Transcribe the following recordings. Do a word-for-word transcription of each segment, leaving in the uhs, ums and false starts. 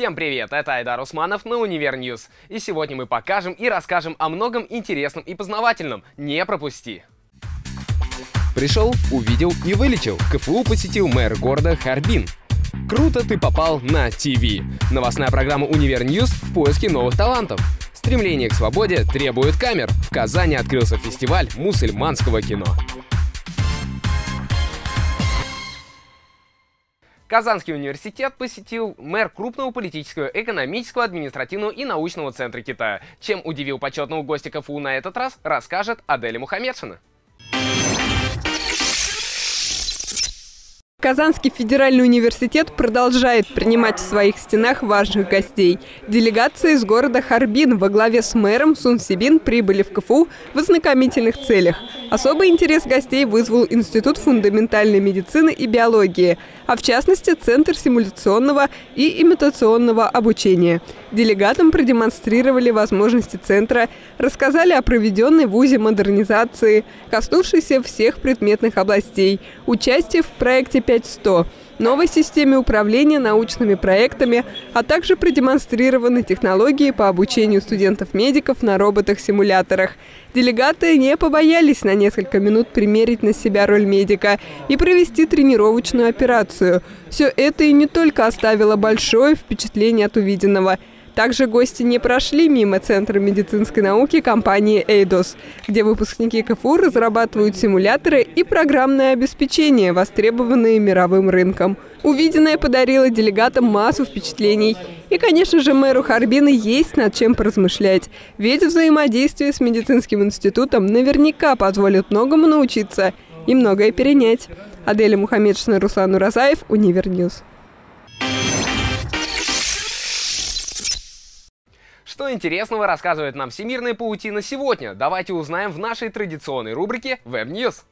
Всем привет, это Айдар Усманов на Универньюз. И сегодня мы покажем и расскажем о многом интересном и познавательном. Не пропусти! Пришел, увидел и вылечил. КФУ посетил мэр города Харбин. Круто ты попал на ТВ. Новостная программа Универньюз в поиске новых талантов. Стремление к свободе требует камер. В Казани открылся фестиваль мусульманского кино. Казанский университет посетил мэр крупного политического, экономического, административного и научного центра Китая. Чем удивил почетного гостя КФУ на этот раз, расскажет Аделя Мухаммедшина. Казанский федеральный университет продолжает принимать в своих стенах важных гостей. Делегации из города Харбин во главе с мэром Сун Сибин прибыли в КФУ в ознакомительных целях. Особый интерес гостей вызвал Институт фундаментальной медицины и биологии, а в частности Центр симуляционного и имитационного обучения. Делегатам продемонстрировали возможности центра, рассказали о проведенной в ВУЗе модернизации, коснувшейся всех предметных областей, участие в проекте пять сто, новой системе управления научными проектами, а также продемонстрированы технологии по обучению студентов-медиков на роботах-симуляторах. Делегаты не побоялись на несколько минут примерить на себя роль медика и провести тренировочную операцию. Все это и не только оставило большое впечатление от увиденного. Также гости не прошли мимо Центра медицинской науки компании Eidos, где выпускники КФУ разрабатывают симуляторы и программное обеспечение, востребованные мировым рынком. Увиденное подарило делегатам массу впечатлений. И, конечно же, мэру Харбина есть над чем поразмышлять. Ведь взаимодействие с медицинским институтом наверняка позволит многому научиться и многое перенять. Аделя Мухаммедшина, Руслан Уразаев, Универньюз. Что интересного рассказывает нам всемирная паутина сегодня? Давайте узнаем в нашей традиционной рубрике «Веб-Ньюз».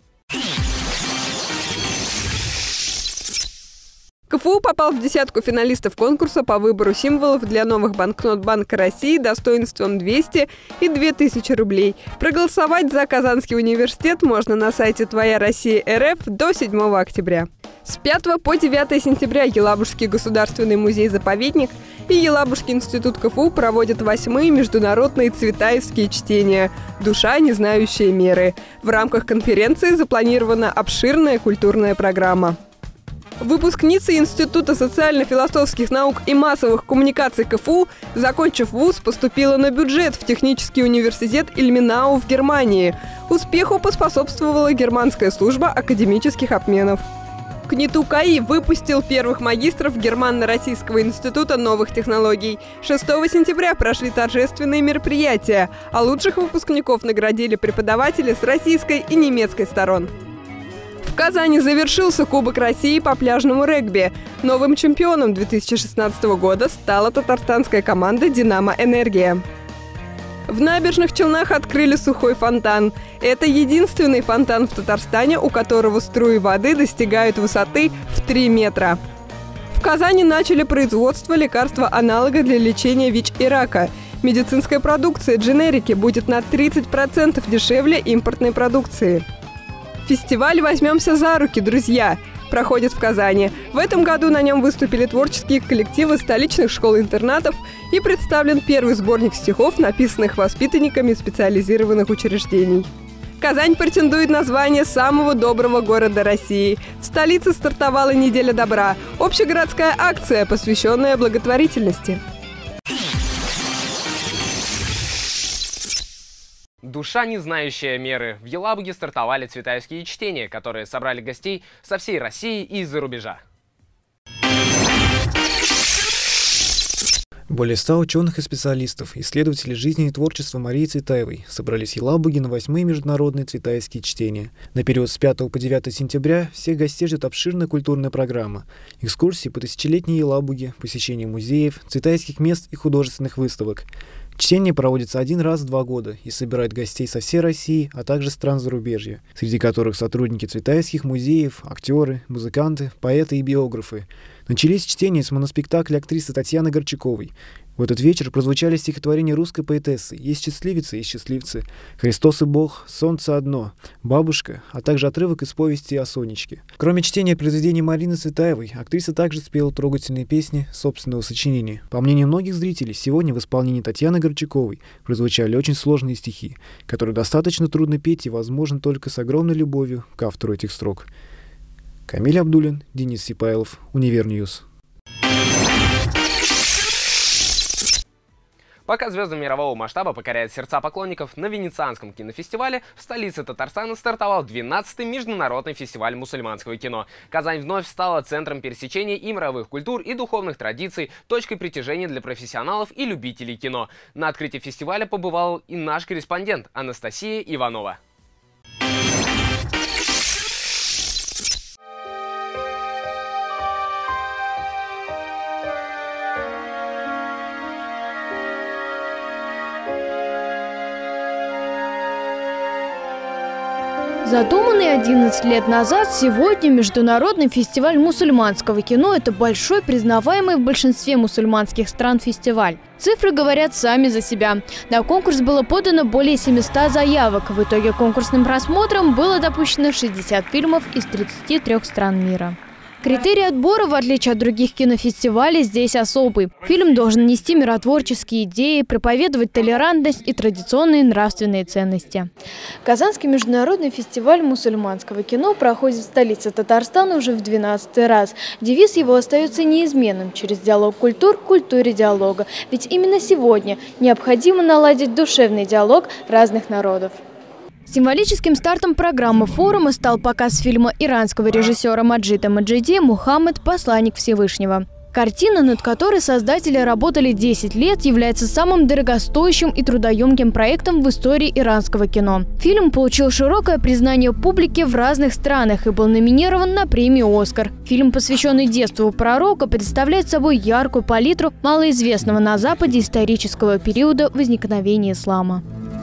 КФУ попал в десятку финалистов конкурса по выбору символов для новых банкнот Банка России достоинством двести и две тысячи рублей. Проголосовать за Казанский университет можно на сайте Твоя Россия РФ до седьмого октября. С пятого по девятое сентября Елабужский государственный музей-заповедник и Елабужский институт КФУ проводят восьмые международные цветаевские чтения «Душа, не знающая меры». В рамках конференции запланирована обширная культурная программа. Выпускница Института социально-философских наук и массовых коммуникаций КФУ, закончив вуз, поступила на бюджет в технический университет Ильменау в Германии. Успеху поспособствовала германская служба академических обменов. КНИТУ КАИ выпустил первых магистров Германно-Российского института новых технологий. шестого сентября прошли торжественные мероприятия, а лучших выпускников наградили преподаватели с российской и немецкой сторон. В Казани завершился Кубок России по пляжному регби. Новым чемпионом две тысячи шестнадцатого года стала татарстанская команда «Динамо Энергия». В Набережных Челнах открыли сухой фонтан. Это единственный фонтан в Татарстане, у которого струи воды достигают высоты в три метра. В Казани начали производство лекарства-аналога для лечения ВИЧ и рака. Медицинская продукция дженерики будет на тридцать процентов дешевле импортной продукции. Фестиваль «Возьмемся за руки, друзья» проходит в Казани. В этом году на нем выступили творческие коллективы столичных школ-интернатов и представлен первый сборник стихов, написанных воспитанниками специализированных учреждений. Казань претендует на звание самого доброго города России. В столице стартовала неделя добра – общегородская акция, посвященная благотворительности. Душа, не знающая меры. В Елабуге стартовали цветаевские чтения, которые собрали гостей со всей России и из-за рубежа. Более ста ученых и специалистов, исследователей жизни и творчества Марии Цветаевой собрались в Елабуге на восьмые международные цветаевские чтения. На период с пятого по девятое сентября всех гостей ждет обширная культурная программа. Экскурсии по тысячелетней Елабуге, посещение музеев, цветаевских мест и художественных выставок. Чтение проводится один раз в два года и собирает гостей со всей России, а также стран зарубежья, среди которых сотрудники цветаевских музеев, актеры, музыканты, поэты и биографы. Начались чтения с моноспектакля актрисы Татьяны Горчаковой. В этот вечер прозвучали стихотворения русской поэтессы «Есть счастливицы и счастливцы», «Христос и Бог», «Солнце одно», «Бабушка», а также отрывок из повести о Сонечке. Кроме чтения произведений Марины Цветаевой, актриса также спела трогательные песни собственного сочинения. По мнению многих зрителей, сегодня в исполнении Татьяны Горчаковой прозвучали очень сложные стихи, которые достаточно трудно петь и возможно только с огромной любовью к автору этих строк. Камиль Абдуллин, Денис Сипайлов, Универньюз. Пока звезды мирового масштаба покоряют сердца поклонников, на Венецианском кинофестивале в столице Татарстана стартовал двенадцатый международный фестиваль мусульманского кино. Казань вновь стала центром пересечения и мировых культур, и духовных традиций, точкой притяжения для профессионалов и любителей кино. На открытии фестиваля побывал и наш корреспондент Анастасия Иванова. Задуманный одиннадцать лет назад, сегодня Международный фестиваль мусульманского кино – это большой, признаваемый в большинстве мусульманских стран фестиваль. Цифры говорят сами за себя. На конкурс было подано более семисот заявок. В итоге конкурсным просмотром было допущено шестьдесят фильмов из тридцати трёх стран мира. Критерий отбора, в отличие от других кинофестивалей, здесь особый. Фильм должен нести миротворческие идеи, проповедовать толерантность и традиционные нравственные ценности. Казанский международный фестиваль мусульманского кино проходит в столице Татарстана уже в двенадцатый раз. Девиз его остается неизменным – через диалог культур к культуре диалога. Ведь именно сегодня необходимо наладить душевный диалог разных народов. Символическим стартом программы форума стал показ фильма иранского режиссера Маджида Маджиди «Мухаммед. Посланник Всевышнего». Картина, над которой создатели работали десять лет, является самым дорогостоящим и трудоемким проектом в истории иранского кино. Фильм получил широкое признание публики в разных странах и был номинирован на премию «Оскар». Фильм, посвященный детству пророка, представляет собой яркую палитру малоизвестного на Западе исторического периода возникновения ислама.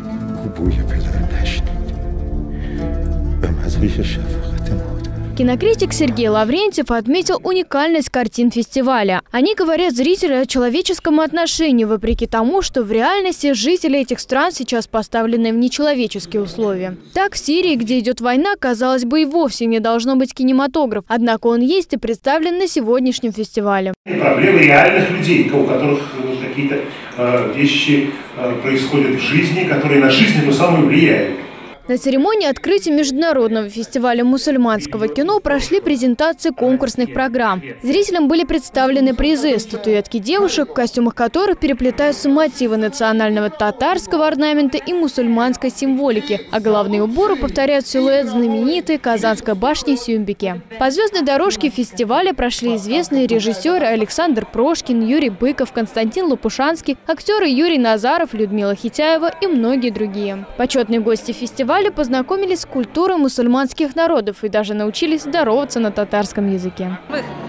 Кинокритик Сергей Лаврентьев отметил уникальность картин фестиваля. Они говорят зрителю о человеческом отношении, вопреки тому, что в реальности жители этих стран сейчас поставлены в нечеловеческие условия. Так, в Сирии, где идет война, казалось бы, и вовсе не должно быть кинематограф, однако он есть и представлен на сегодняшнем фестивале. Проблемы реальных людей, у которых какие-то э, вещи э, происходят в жизни, которые на жизнь эту самую влияют. На церемонии открытия Международного фестиваля мусульманского кино прошли презентации конкурсных программ. Зрителям были представлены призы, статуэтки девушек, в костюмах которых переплетаются мотивы национального татарского орнамента и мусульманской символики, а головные уборы повторяют силуэт знаменитой Казанской башни Сюмбике. По звездной дорожке фестиваля прошли известные режиссеры Александр Прошкин, Юрий Быков, Константин Лопушанский, актеры Юрий Назаров, Людмила Хитяева и многие другие. Почетные гости фестиваля познакомились с культурой мусульманских народов и даже научились здороваться на татарском языке.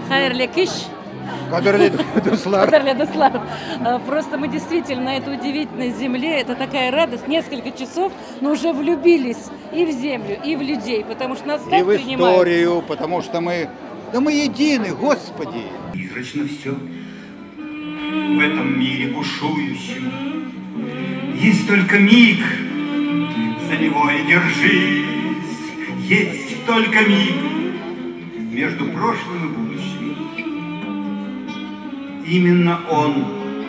Просто мы действительно на этой удивительной земле, это такая радость, несколько часов, но уже влюбились и в землю, и в людей, потому что нас так принимают. И в историю, потому что мы, да мы едины, Господи. Призрачно все в этом мире бушующем, есть только миг, за него и держись, есть только миг между прошлым и будущим. Именно он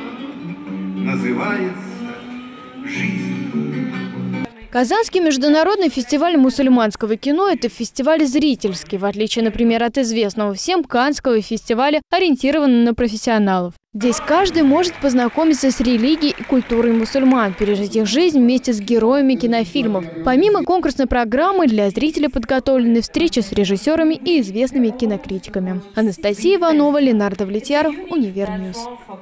называется жизнь. Казанский международный фестиваль мусульманского кино – это фестиваль зрительский, в отличие, например, от известного всем Каннского фестиваля, ориентированного на профессионалов. Здесь каждый может познакомиться с религией и культурой мусульман, пережить их жизнь вместе с героями кинофильмов. Помимо конкурсной программы, для зрителей подготовлены встречи с режиссерами и известными кинокритиками. Анастасия Иванова, Ленардо Влетьяров, Универньюз.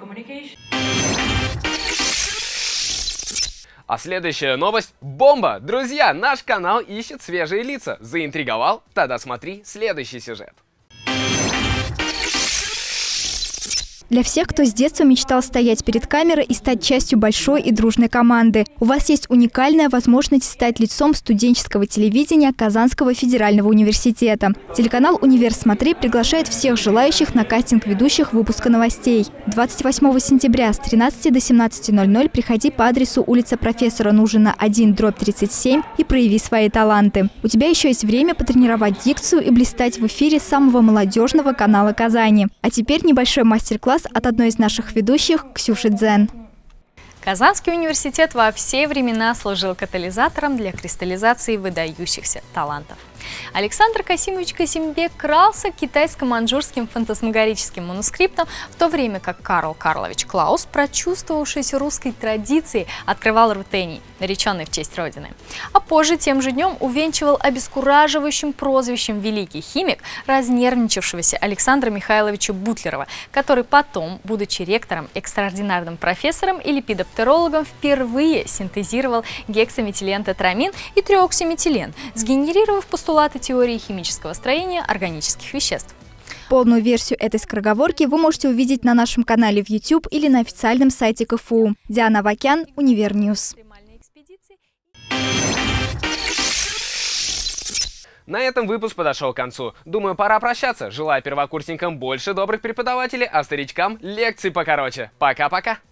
А следующая новость – бомба! Друзья, наш канал ищет свежие лица. Заинтриговал? Тогда смотри следующий сюжет. Для всех, кто с детства мечтал стоять перед камерой и стать частью большой и дружной команды, у вас есть уникальная возможность стать лицом студенческого телевидения Казанского федерального университета. Телеканал «Универ Смотри» приглашает всех желающих на кастинг ведущих выпуска новостей. двадцать восьмого сентября с тринадцати до семнадцати ноль-ноль приходи по адресу улица Профессора Нужина один дробь тридцать семь и прояви свои таланты. У тебя еще есть время потренировать дикцию и блистать в эфире самого молодежного канала Казани. А теперь небольшой мастер-класс от одной из наших ведущих Ксюши Дзен. Казанский университет во все времена служил катализатором для кристаллизации выдающихся талантов. Александр Касимович Касимбек крался китайско-маньчжурским фантасмагорическим манускриптом, в то время как Карл Карлович Клаус, прочувствовавшийся русской традицией, открывал рутений, нареченный в честь Родины. А позже тем же днем увенчивал обескураживающим прозвищем «Великий химик» разнервничавшегося Александра Михайловича Бутлерова, который потом, будучи ректором, экстраординарным профессором и липидоптерологом, впервые синтезировал гексаметилентетрамин и триоксиметилен, сгенерировав постулаты теории химического строения органических веществ. Полную версию этой скороговорки вы можете увидеть на нашем канале в YouTube или на официальном сайте КФУ. Диана Авакян, Универньюз. На этом выпуск подошел к концу. Думаю, пора прощаться. Желаю первокурсникам больше добрых преподавателей, а старичкам лекций покороче. Пока-пока.